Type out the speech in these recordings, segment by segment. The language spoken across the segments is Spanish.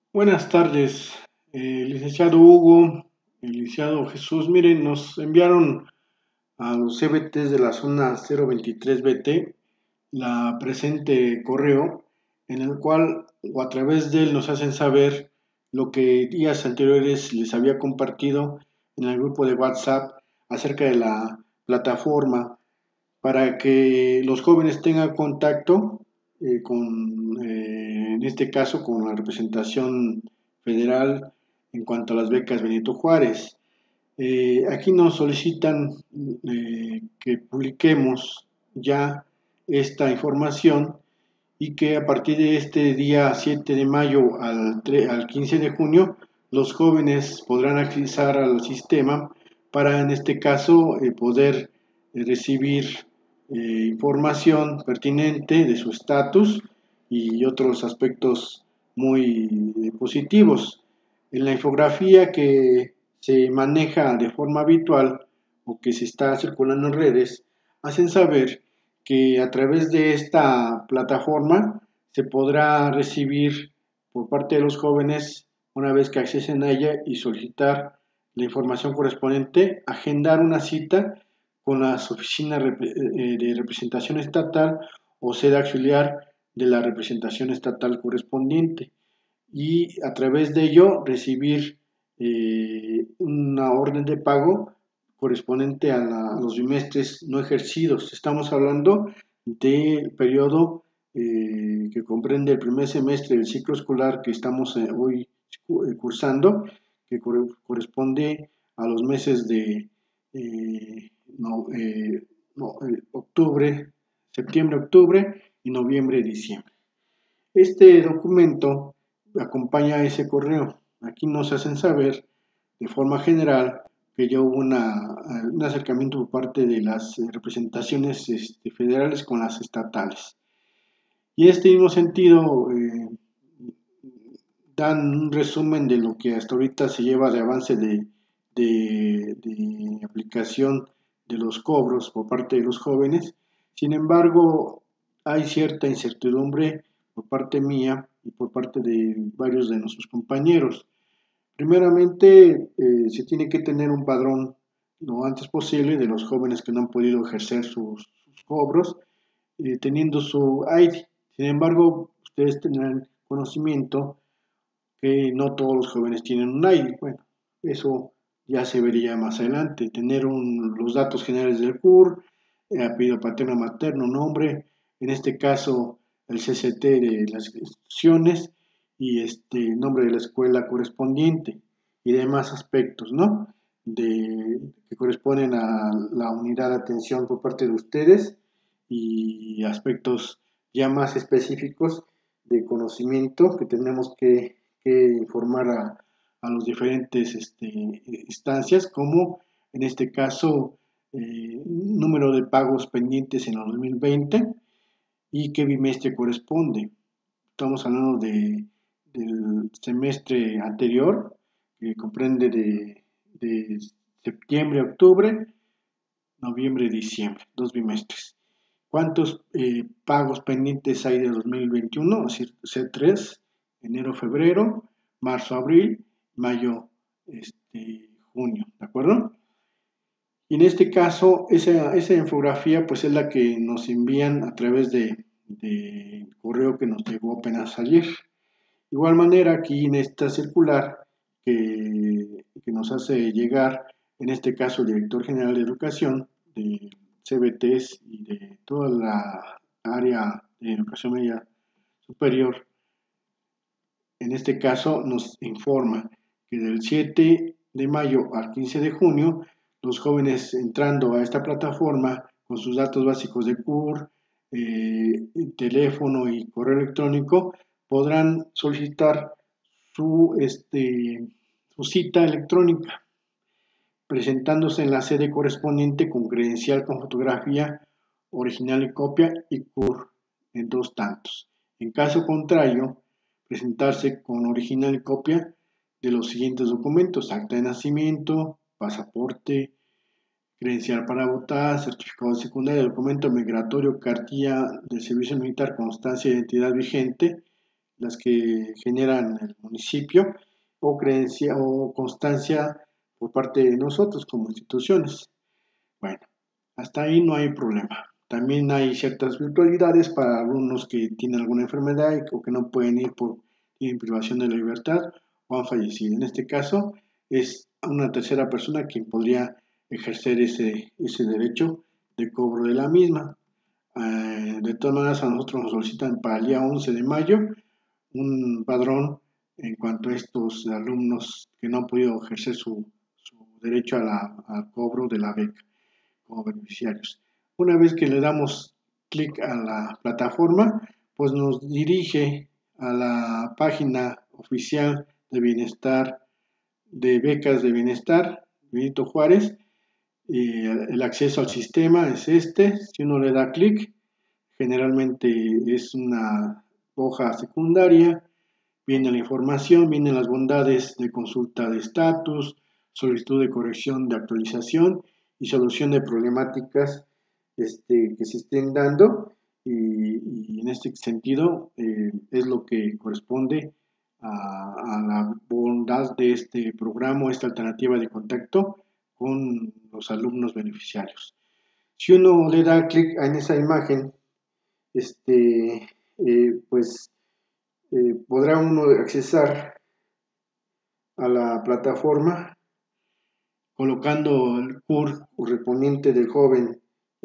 Buenas tardes, licenciado Hugo, licenciado Jesús. Miren, nos enviaron a los CBTs de la zona 023 BT la presente correo en el cual o a través de él nos hacen saber lo que días anteriores les había compartido en el grupo de WhatsApp acerca de la plataforma para que los jóvenes tengan contacto en este caso, con la representación federal en cuanto a las becas Benito Juárez. Aquí nos solicitan que publiquemos ya esta información y que a partir de este día 7 de mayo al 15 de junio los jóvenes podrán accesar al sistema para en este caso poder recibir información pertinente de su estatus y otros aspectos muy positivos. En la infografía que se maneja de forma habitual o que se está circulando en redes, hacen saber que a través de esta plataforma se podrá recibir por parte de los jóvenes, una vez que accesen a ella y solicitar la información correspondiente, agendar una cita con las oficinas de representación estatal o sede auxiliar de la representación estatal correspondiente y a través de ello recibir una orden de pago correspondiente a los bimestres no ejercidos. Estamos hablando del periodo que comprende el primer semestre del ciclo escolar que estamos hoy cursando, que corresponde a los meses de no, no, octubre, septiembre, octubre y noviembre, diciembre. Este documento acompaña ese correo. Aquí nos hacen saber de forma general que ya hubo un acercamiento por parte de las representaciones federales con las estatales. Y en este mismo sentido, dan un resumen de lo que hasta ahorita se lleva de avance de aplicación de los cobros por parte de los jóvenes. Sin embargo, hay cierta incertidumbre por parte mía y por parte de varios de nuestros compañeros. Primeramente, se tiene que tener un padrón lo antes posible de los jóvenes que no han podido ejercer sus cobros, teniendo su ID. Sin embargo, ustedes tendrán conocimiento que no todos los jóvenes tienen un ID. Bueno, eso ya se vería más adelante. Tener los datos generales del CUR, apellido paterno materno, nombre, en este caso el CCT de las instituciones y nombre de la escuela correspondiente y demás aspectos, ¿no? Que corresponden a la unidad de atención por parte de ustedes y aspectos ya más específicos de conocimiento que tenemos que informar a los diferentes instancias, como en este caso número de pagos pendientes en el 2020 y qué bimestre corresponde. Estamos hablando del semestre anterior, que comprende de septiembre a octubre, noviembre y diciembre, dos bimestres. ¿Cuántos pagos pendientes hay de 2021? Es decir, C3, enero, febrero, marzo, abril, mayo, junio, ¿de acuerdo? Y en este caso, esa infografía pues es la que nos envían a través de correo que nos llegó apenas ayer. De igual manera, aquí en esta circular que nos hace llegar, en este caso el director general de educación de CBTs y de toda la área de educación media superior, en este caso nos informa que del 7 de mayo al 15 de junio, los jóvenes entrando a esta plataforma con sus datos básicos de CUR, teléfono y correo electrónico, podrán solicitar su cita electrónica, presentándose en la sede correspondiente con credencial con fotografía original y copia y CUR en dos tantos. En caso contrario, presentarse con original y copia de los siguientes documentos: acta de nacimiento, pasaporte, credencial para votar, certificado de secundaria, documento migratorio, cartilla de servicio militar, constancia de identidad vigente, las que generan el municipio, o creencia o constancia por parte de nosotros como instituciones. Bueno, hasta ahí no hay problema. También hay ciertas virtualidades para alumnos que tienen alguna enfermedad o que no pueden ir por privación de la libertad o han fallecido. En este caso es una tercera persona quien podría ejercer ese derecho de cobro de la misma. De todas maneras, a nosotros nos solicitan para el día 11 de mayo un padrón en cuanto a estos alumnos que no han podido ejercer su derecho al cobro de la beca como beneficiarios. Una vez que le damos clic a la plataforma, pues nos dirige a la página oficial de bienestar, de becas de bienestar, Benito Juárez. El acceso al sistema es este. Si uno le da clic, generalmente es una hoja secundaria, viene la información, vienen las bondades de consulta de estatus, solicitud de corrección de actualización y solución de problemáticas que se estén dando, y en este sentido es lo que corresponde a la bondad de este programa, esta alternativa de contacto con los alumnos beneficiarios. Si uno le da clic en esa imagen, pues podrá uno accesar a la plataforma colocando el CUR correspondiente del joven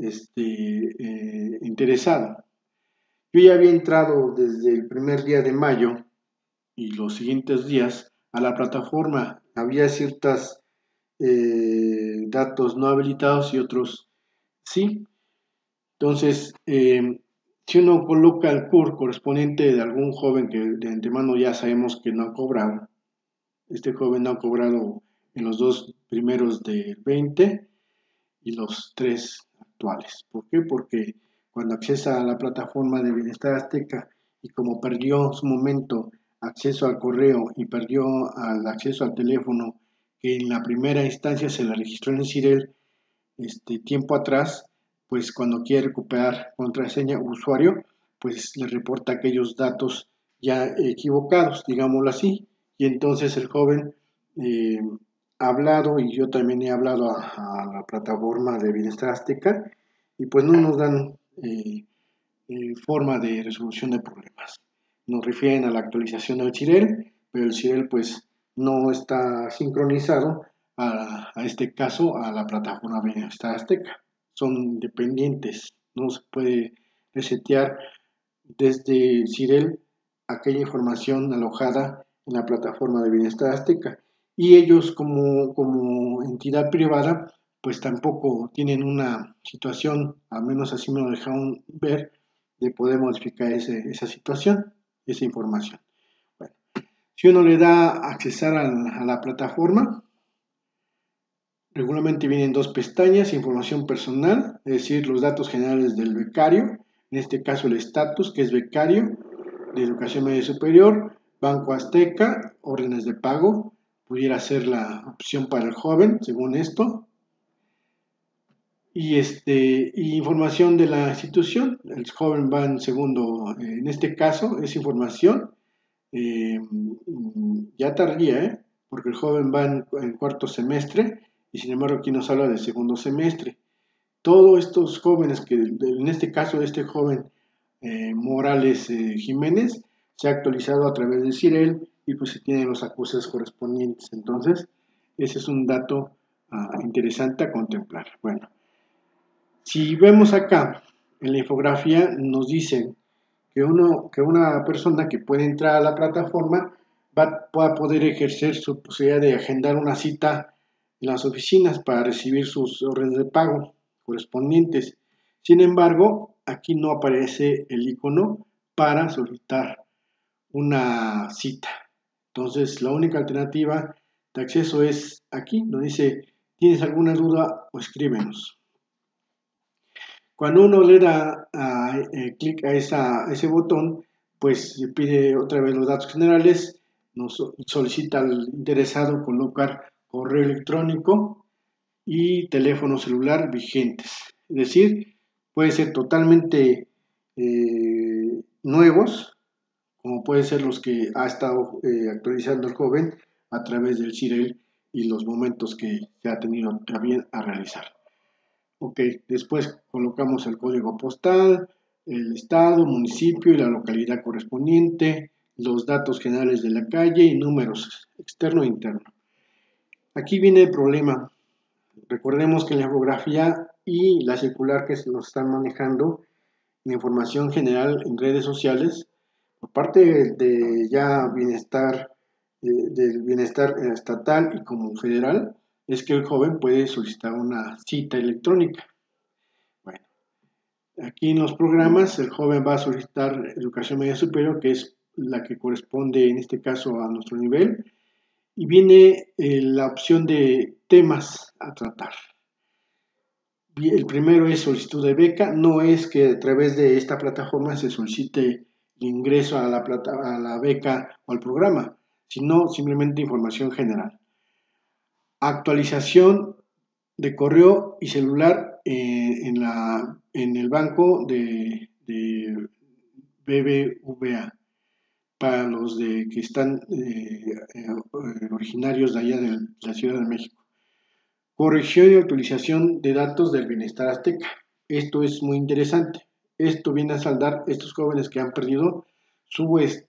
interesado. Yo ya había entrado desde el primer día de mayo y los siguientes días a la plataforma. Había ciertos datos no habilitados y otros sí. Entonces, si uno coloca el CUR correspondiente de algún joven que de antemano ya sabemos que no ha cobrado, este joven no ha cobrado en los 2 primeros del 20 y los 3 actuales. ¿Por qué? Porque cuando accesa a la plataforma de Bienestar Azteca y como perdió en su momento acceso al correo y perdió el acceso al teléfono que en la primera instancia se le registró en el CIREL tiempo atrás, pues cuando quiere recuperar contraseña o usuario, pues le reporta aquellos datos ya equivocados, digámoslo así, y entonces el joven ha hablado, y yo también he hablado a la plataforma de Bienestar Azteca, y pues no nos dan forma de resolución de problemas. Nos refieren a la actualización del CIREL, pero el CIREL pues no está sincronizado a este caso a la plataforma Bienestar Azteca. Son dependientes, no se puede resetear desde CIREL aquella información alojada en la plataforma de Bienestar Azteca. Y ellos como entidad privada pues tampoco tienen una situación, al menos así me lo dejaron ver, de poder modificar esa situación, esa información. Bueno, si uno le da accesar a la plataforma, regularmente vienen 2 pestañas: información personal, es decir, los datos generales del becario, en este caso el estatus, que es becario de educación media superior, Banco Azteca, órdenes de pago, pudiera ser la opción para el joven, según esto, y información de la institución. El joven va en segundo, en este caso es información ya tardía, porque el joven va en cuarto semestre y sin embargo aquí nos habla de segundo semestre. Todos estos jóvenes, que en este caso este joven Morales Jiménez, se ha actualizado a través de CIREL y pues se tienen los acuses correspondientes. Entonces, ese es un dato interesante a contemplar. Bueno, si vemos acá en la infografía, nos dicen que una persona que puede entrar a la plataforma va a poder ejercer su posibilidad de agendar una cita en las oficinas para recibir sus órdenes de pago correspondientes. Sin embargo, aquí no aparece el icono para solicitar una cita. Entonces, la única alternativa de acceso es aquí, donde dice: ¿tienes alguna duda o escríbenos? Cuando uno le da clic a ese botón, pues se pide otra vez los datos generales, nos solicita al interesado colocar correo electrónico y teléfono celular vigentes. Es decir, puede ser totalmente nuevos, como puede ser los que ha estado actualizando el joven a través del CIREL y los momentos que se ha tenido a bien a realizar. Ok, después colocamos el código postal, el estado, municipio y la localidad correspondiente, los datos generales de la calle y números externo e interno. Aquí viene el problema. Recordemos que la infografía y la circular que nos están manejando, la información general en redes sociales, por parte de ya bienestar, del bienestar estatal y como federal, es que el joven puede solicitar una cita electrónica. Bueno, aquí en los programas el joven va a solicitar educación media superior, que es la que corresponde en este caso a nuestro nivel, y viene la opción de temas a tratar. El primero es solicitud de beca, no es que a través de esta plataforma se solicite el ingreso a la beca o al programa, sino simplemente información general. Actualización de correo y celular en el banco de BBVA para los que están originarios de allá de la Ciudad de México. Corrección y actualización de datos del Bienestar Azteca. Esto es muy interesante. Esto viene a saldar estos jóvenes que han perdido su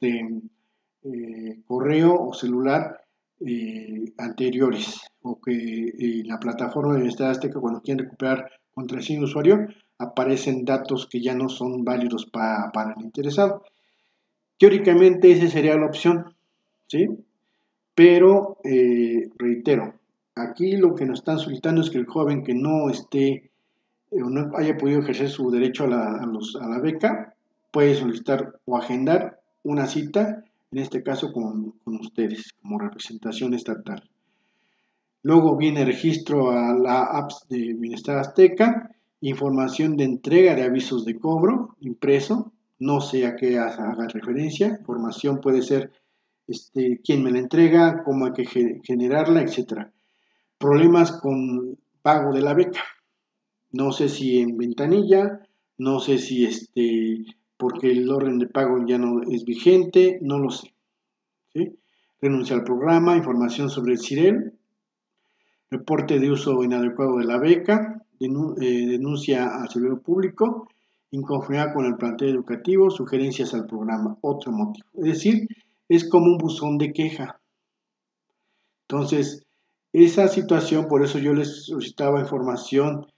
correo o celular anteriores, o que en la plataforma de Bienestar Azteca, cuando quieren recuperar contraseña de usuario, aparecen datos que ya no son válidos para el interesado. Teóricamente esa sería la opción, ¿sí? Pero reitero, aquí lo que nos están solicitando es que el joven que no esté o no haya podido ejercer su derecho a la beca puede solicitar o agendar una cita, en este caso con ustedes, como representación estatal. Luego viene registro a la apps de Bienestar Azteca, información de entrega de avisos de cobro impreso, no sé a qué haga referencia, información puede ser quién me la entrega, cómo hay que generarla, etc. Problemas con pago de la beca. No sé si en ventanilla, no sé si porque el orden de pago ya no es vigente, no lo sé. ¿Sí? Renuncia al programa, información sobre el CIREL, reporte de uso inadecuado de la beca, denuncia al servidor público, inconformidad con el plantel educativo, sugerencias al programa, otro motivo. Es decir, es como un buzón de queja. Entonces, esa situación, por eso yo les solicitaba información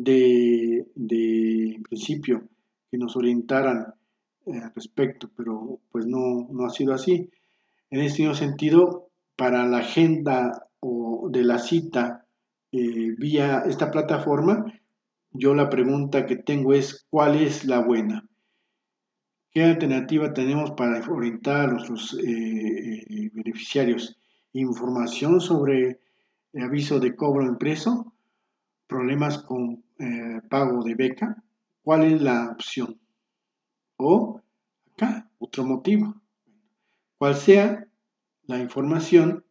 en principio, que nos orientaran al respecto, pero pues no ha sido así. En este mismo sentido, para la agenda o de la cita vía esta plataforma, yo la pregunta que tengo es, ¿cuál es la buena? ¿Qué alternativa tenemos para orientar a nuestros beneficiarios? Información sobre aviso de cobro impreso, problemas con pago de beca. ¿Cuál es la opción? O acá, otro motivo. Cual sea la información,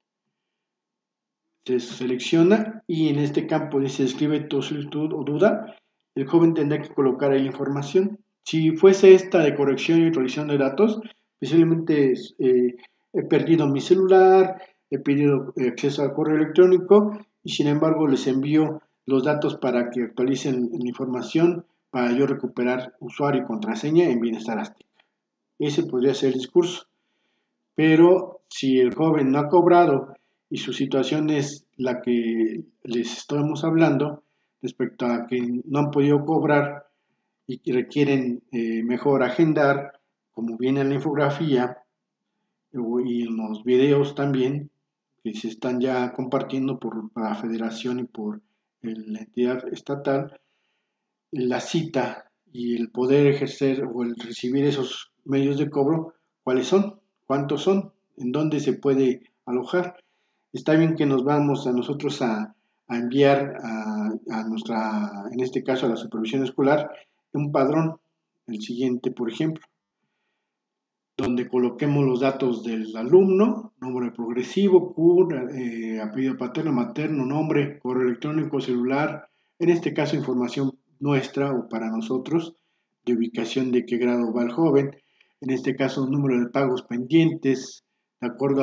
se selecciona y en este campo dice escribe tu solicitud o duda, el joven tendrá que colocar ahí la información. Si fuese esta de corrección y actualización de datos, posiblemente he perdido mi celular, he pedido acceso al correo electrónico y sin embargo les envío los datos para que actualicen la información para yo recuperar usuario y contraseña en Bienestar Azteca. Ese podría ser el discurso. Pero si el joven no ha cobrado y su situación es la que les estamos hablando respecto a que no han podido cobrar y que requieren mejor agendar, como viene en la infografía y en los videos también, que se están ya compartiendo por la federación y por la entidad estatal, la cita y el poder ejercer o el recibir esos medios de cobro, ¿cuáles son? ¿Cuántos son? ¿En dónde se puede alojar? Está bien que nos vamos a nosotros a enviar a nuestra, en este caso a la supervisión escolar, un padrón, el siguiente por ejemplo, donde coloquemos los datos del alumno, nombre progresivo, CUR, apellido paterno, materno, nombre, correo electrónico, celular, en este caso información nuestra o para nosotros, de ubicación de qué grado va el joven, en este caso un número de pagos pendientes, de acuerdo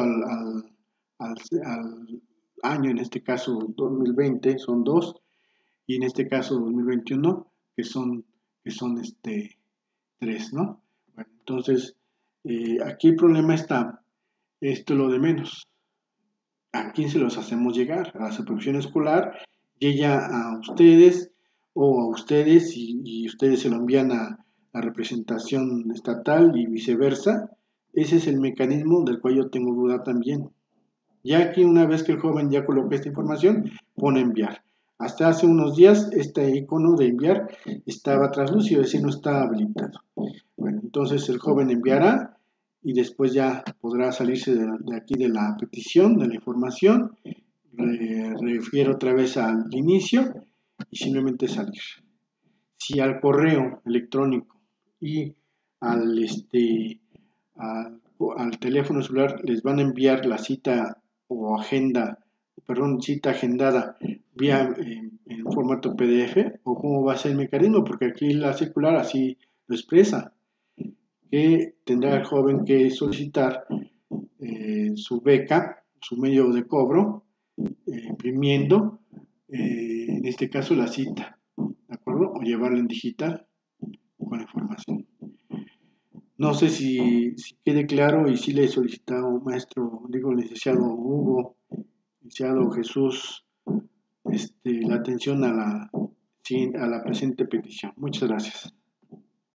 al año, en este caso 2020 son 2, y en este caso 2021 que son 3, ¿no? Bueno, entonces, aquí el problema está, esto es lo de menos. ¿A quién se los hacemos llegar? A la supervisión escolar, y ella a ustedes, o a ustedes, y ustedes se lo envían a la representación estatal y viceversa. Ese es el mecanismo del cual yo tengo duda también. Ya aquí, una vez que el joven ya coloca esta información, pone enviar. Hasta hace unos días este icono de enviar estaba traslúcido, es decir, no está habilitado. Bueno, entonces el joven enviará y después ya podrá salirse de aquí de la petición, de la información, refiere otra vez al inicio y simplemente salir. Si al correo electrónico y al, al teléfono celular les van a enviar la cita o cita agendada vía en formato PDF, o cómo va a ser el mecanismo, porque aquí la circular así lo expresa, que tendrá el joven que solicitar su beca, su medio de cobro, imprimiendo, en este caso la cita, ¿de acuerdo? O llevarla en digital con la información. No sé si quede claro, y si le he solicitado, licenciado Hugo, licenciado Jesús, la atención a la presente petición. Muchas gracias.